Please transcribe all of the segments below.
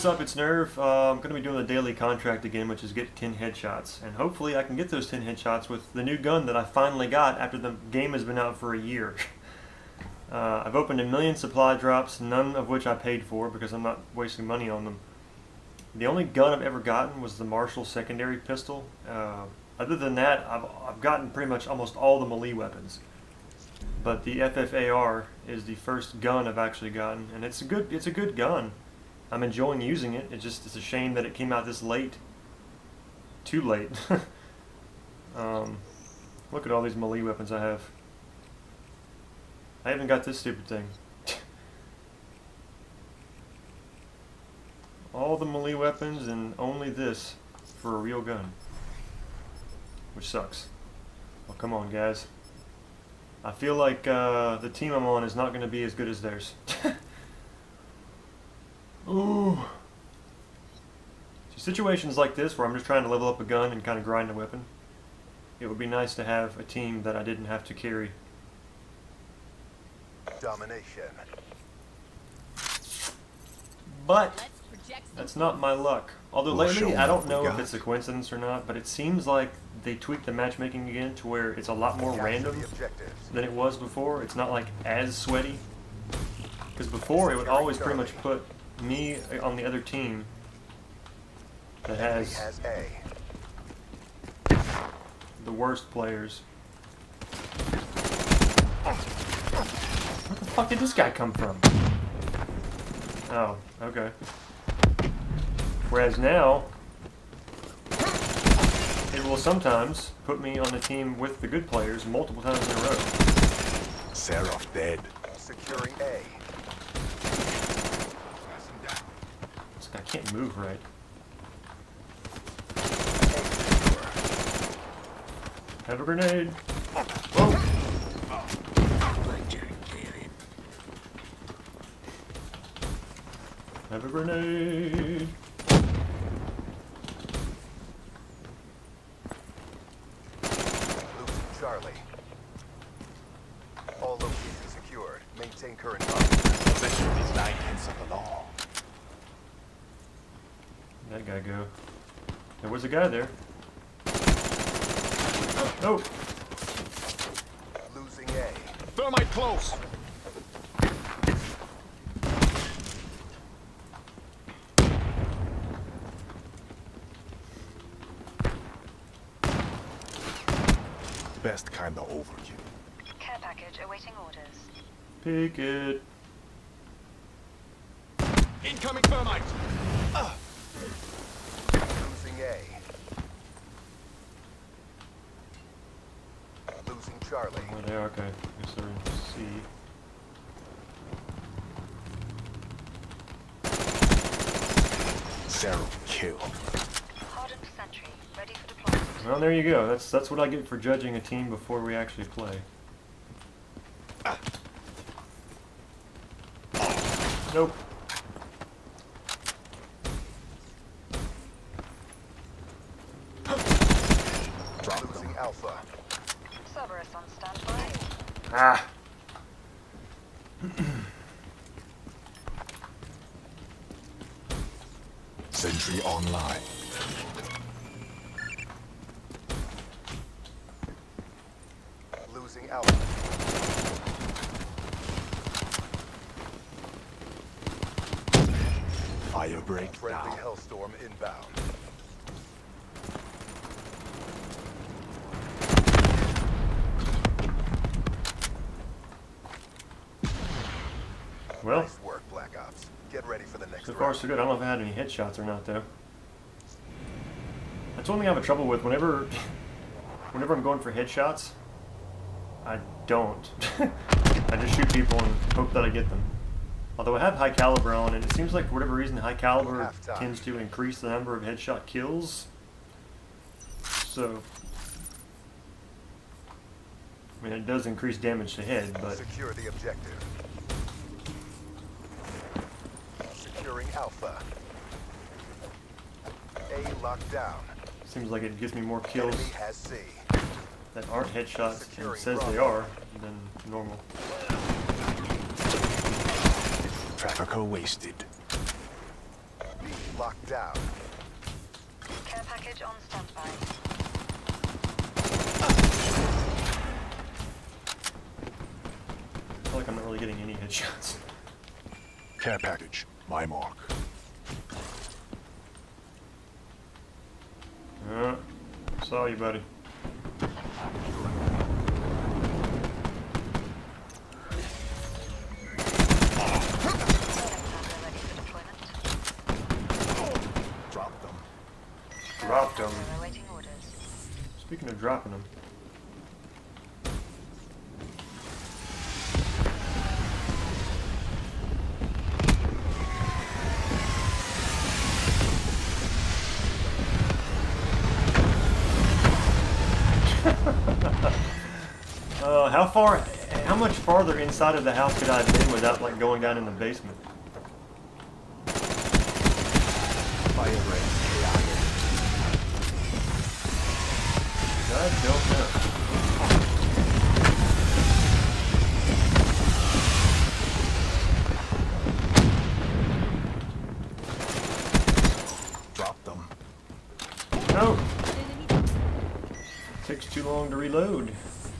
what's up? It's Nerve. I'm going to be doing the daily contract again, which is get 10 headshots. And hopefully I can get those 10 headshots with the new gun that I finally got after the game has been out for a year. I've opened a million supply drops, none of which I paid for because I'm not wasting money on them. The only gun I've ever gotten was the Marshall secondary pistol. Other than that, I've gotten pretty much almost all the melee weapons. But the FFAR is the first gun I've actually gotten, and it's a good gun. I'm enjoying using it. It's a shame that it came out this late. Too late. Look at all these melee weapons I have. I haven't got this stupid thing. All the melee weapons and only this for a real gun. Which sucks. Well, come on, guys. I feel like the team I'm on is not going to be as good as theirs. Ooh. So situations like this where I'm just trying to level up a gun and kind of grind a weapon, it would be nice to have a team that I didn't have to carry. Domination. But that's not my luck. Although lately, I don't know if it's a coincidence or not, but it seems like they tweaked the matchmaking again to where it's a lot more random than it was before. It's not like as sweaty. Because before, it would always pretty much put me on the other team that has the worst players. Where the fuck did this guy come from? Oh, okay. Whereas now, it will sometimes put me on the team with the good players multiple times in a row. Seraph dead. Securing A. This guy can't move right. Have a grenade. Whoa. Have a grenade. Charlie. All locations secured. Maintain current position is 9/10 of the law. Where'd that guy go? There was a guy there. Oh! Losing A. Thermite close! Best kind of overkill. Care package awaiting orders. Pick it. Incoming thermite! Losing A. Losing Charlie. Oh, there, okay. I guess they're in C. Zero kill. Hardened sentry, ready for deployment. Well, there you go. That's what I get for judging a team before we actually play. Nope. Losing Alpha. Cerberus on standby. Ah. Sentry online. Losing Alpha. Fire break. Friendly Hellstorm inbound. Well, Nice work, Black Ops. Get ready for the next so far so good. I don't know if I had any headshots or not, though. That's one thing I have trouble with. Whenever I'm going for headshots, I don't. I just shoot people and hope that I get them. Although I have high caliber on, and it seems like for whatever reason, high caliber tends to increase the number of headshot kills. So, I mean, it does increase damage to head, but secure the objective. Securing Alpha. A locked down. seems like it gives me more kills Enemy has C. that aren't headshots and it says they are than normal. Trafficker wasted. B locked down. Care package on standby. I feel like I'm not really getting any headshots. Care package, my mark. Saw you, buddy. Drop them. Dropped them. Awaiting orders. Speaking of dropping them. How much farther inside of the house could I have been without like going down in the basement? Fire rate chaotic. I don't know. Drop them. No! Takes too long to reload.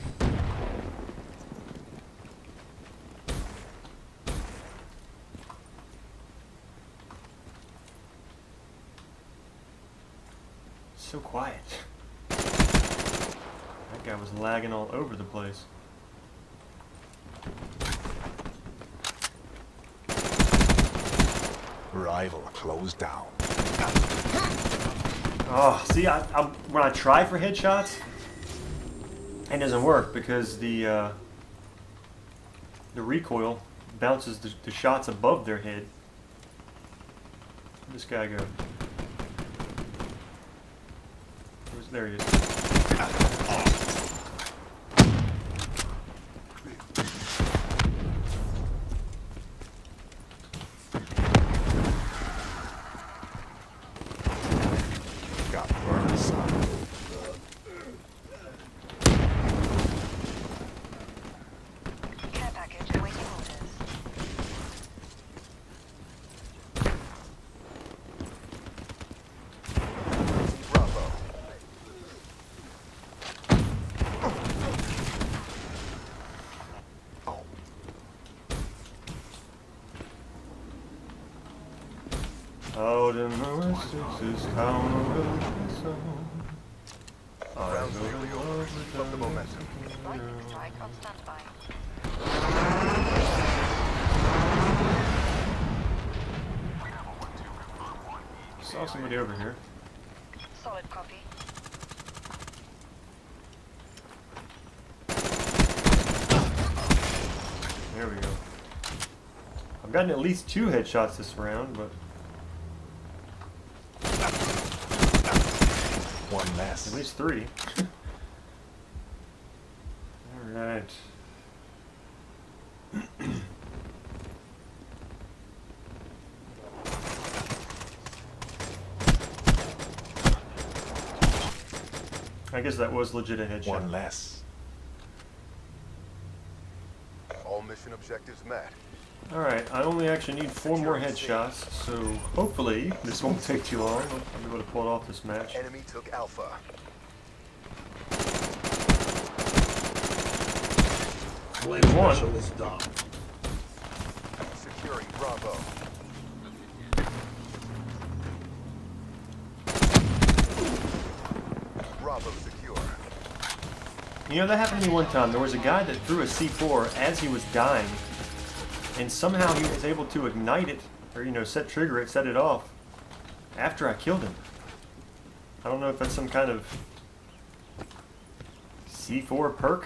So quiet. That guy was lagging all over the place. Rival closed down. Oh, see, when I try for headshots, it doesn't work because the recoil bounces the shots above their head. Where'd this guy go? There he is. Got burned, son. Care package awaiting orders. Bravo. Out in the west is town of song. Round nearly over. Keep up the momentum. Lightning strike on standby. Saw somebody over here. Solid copy. There we go. I've gotten at least 2 headshots this round, but One less. at least 3. Alright. I guess that was legit a headshot. One less. All mission objectives met. Alright, I only actually need 4 more headshots, so hopefully this won't take too long. I'll be able to pull off this match. Enemy took Alpha. Flame one. Securing Bravo. Bravo secure. You know, that happened to me one time. There was a guy that threw a C4 as he was dying, and somehow he was able to ignite it, or, you know, trigger it, set it off, after I killed him. I don't know if that's some kind of C4 perk,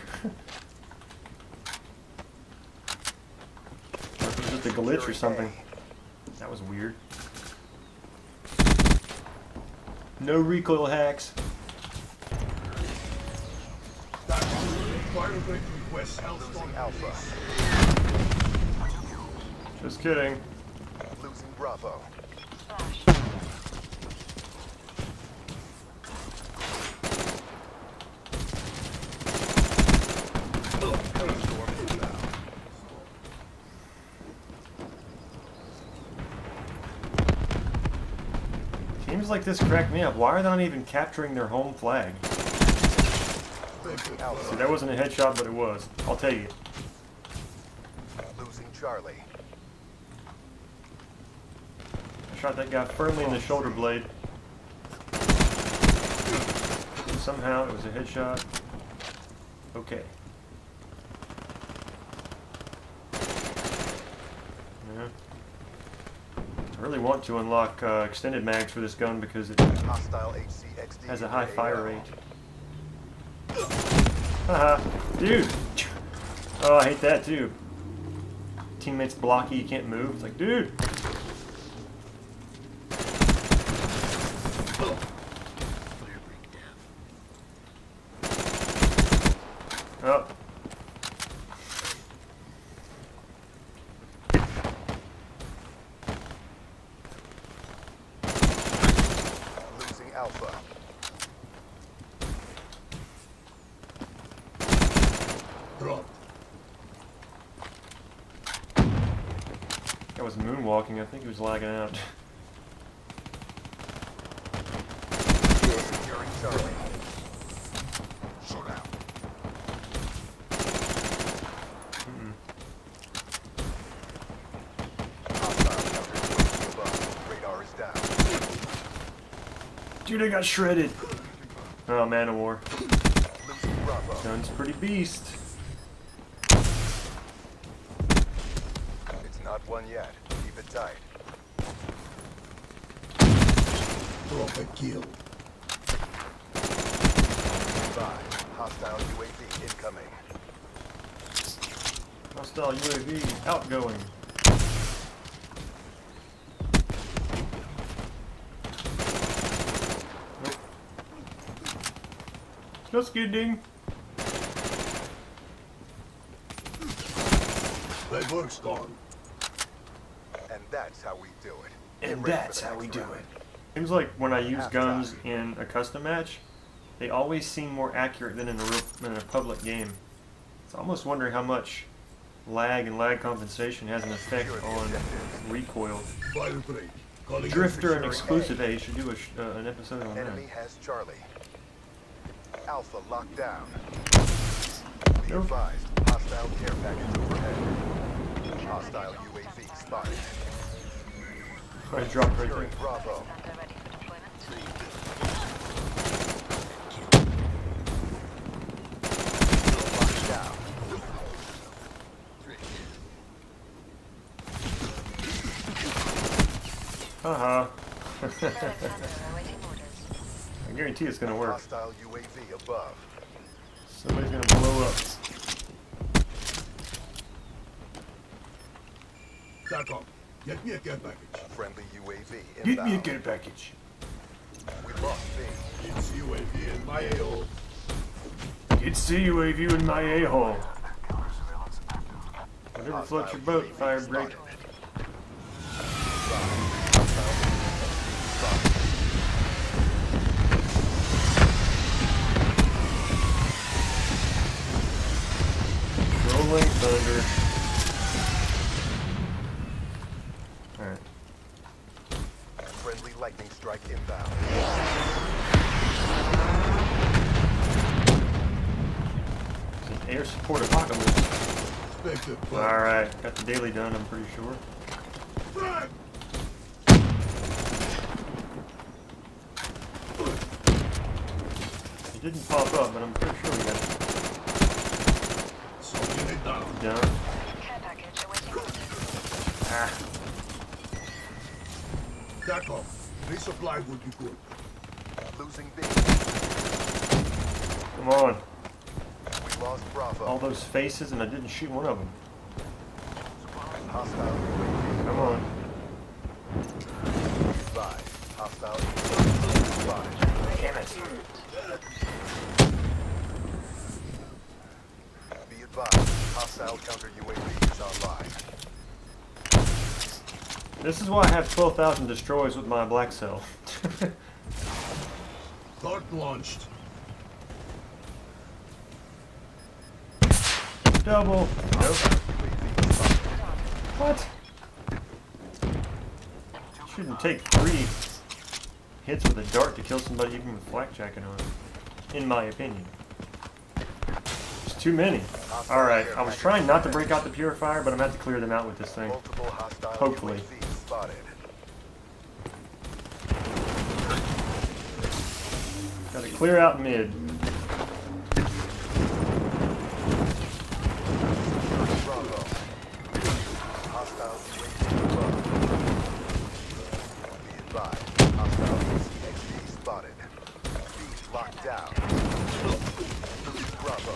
or if it was just a glitch or something. That was weird. No recoil hacks. Losing Alpha. Just kidding. Losing Bravo. Splash. Games like this crack me up. Why are they not even capturing their home flag? See, that wasn't a headshot, but it was. I'll tell you. Losing Charlie. I shot that guy firmly in the shoulder blade. Somehow it was a headshot. Okay. Yeah. I really want to unlock extended mags for this gun because it Hostile HCXD has a high fire rate. Haha, dude! Oh, I hate that too. Teammates block you, you can't move. It's like, dude! Oh. Losing Alpha. Dropped. That was moonwalking. I think he was lagging out. Securing Charlie. Showdown. Hostile counter above. Radar is down. Dude, I got shredded. Oh, man of war. Losing Bravo. Gun's pretty beast. It's not one yet. Keep it tight. Drop a kill. 5. Hostile UAV incoming. Hostile UAV outgoing. Nope. Just kidding. That work's gone. And that's how we do it. And Get ready that's for the how we next do round. it. Seems like when I use Half guns time. in a custom match, they always seem more accurate than in a public game. So I almost wonder how much lag and lag compensation has an effect on recoil. Fire break. Calling Drifter and in Exclusive A should do an episode on that. Enemy has Charlie. Alpha locked down. Be Nope. advised, hostile care package overhead. Hostile UAV spotted. I dropped right there. Securing Bravo. Center ready for deployment. Locked down. Haha. Alexander awaiting orders. I guarantee it's gonna work. Hostile UAV above. Somebody's gonna blow up. Tack up. Get me a care package. Friendly UAV Get me a inbound. care package. We lost B. It's UAV in my AO. It's the UAV in my a-hole. Whatever floats your boat, fire break. Rolling thunder. Alright. Friendly lightning strike inbound. It's an air support apocalypse. Expected fire. Alright, got the daily done, I'm pretty sure. Frag! It didn't pop up, but I'm pretty sure we got it Something it down. done. Care package awaiting orders. Ah, Tack up. Resupply would be good. Losing B. come on. We lost Bravo. All those faces and I didn't shoot one of them. Hostile UAV. Come on. 5. Hostile UAV spotted. Damn it. Be advised, hostile counter UAV is online. This is why I have 12,000 destroys with my black cell. Dart launched. Double. Nope. What? Shouldn't take 3. hits with a dart to kill somebody even with flak jacket on, in my opinion. It's too many. Alright, I was trying not to break out the purifier, but I'm going to have to clear them out with this thing. Multiple hostile Hopefully. UAVs spotted. Gotta clear out mid. Bravo. Hostile UAV above. Be advised. Hostile UCXD spotted. Beach locked down. Bravo.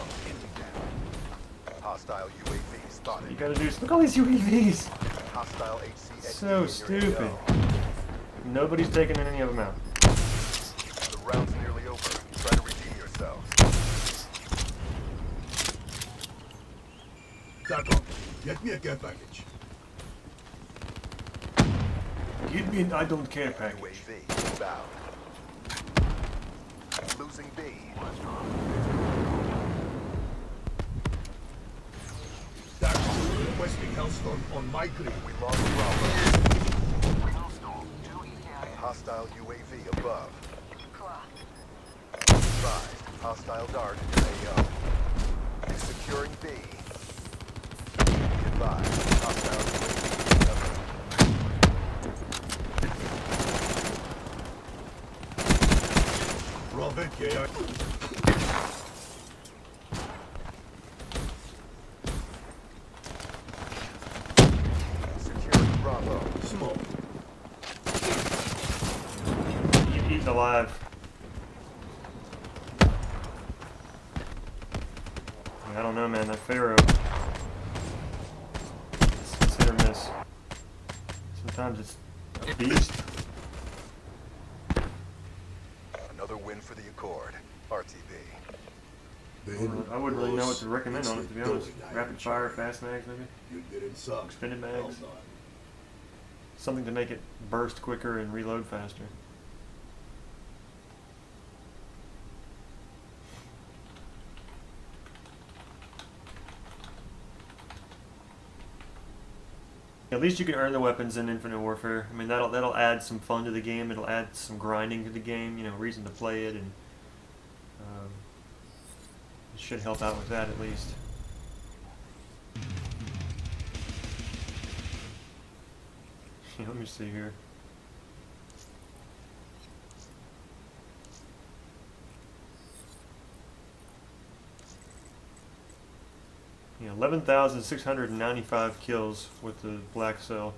Hostile UAV You spotted. gotta do. Look at all these UAVs! Hostile HCXD So in your stupid. AO. Nobody's taking any of them out. The round's nearly over. Try to redeem yourselves. Taco, get me a care package. Give me an I don't care package. UAV inbound. Losing B. Taco, requesting Hellstorm on my grid. We lost Bravo. Hostile UAV above. Advised. Hostile dart in your AO. Securing B. Advised. Hostile UAV above. Robert, yeah. Securing Bravo. Smoke. Eaten alive. I don't know, man. That Pharaoh. It's hit or miss. Sometimes it's a beast. Another win for the Accord. RTB. I wouldn't really know what to recommend on it, to be honest. Rapid fire, fast mags, maybe? You didn't suck. Extended mags. Well done. Something to make it burst quicker and reload faster. At least you can earn the weapons in Infinite Warfare. I mean, that'll add some fun to the game. It'll add some grinding to the game. You know, reason to play it, and it should help out with that at least. Yeah, let me see here. Yeah, 11,695 kills with the black cell.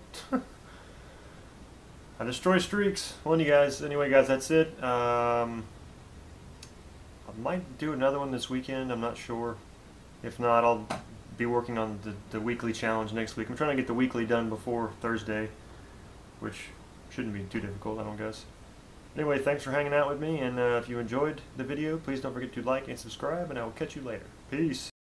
I destroy streaks. Well, you guys. Anyway, guys, that's it. I might do another one this weekend. I'm not sure. If not, I'll be working on the weekly challenge next week. I'm trying to get the weekly done before Thursday, which shouldn't be too difficult, I don't guess. Anyway, thanks for hanging out with me, and if you enjoyed the video, please don't forget to like and subscribe, and I will catch you later. Peace.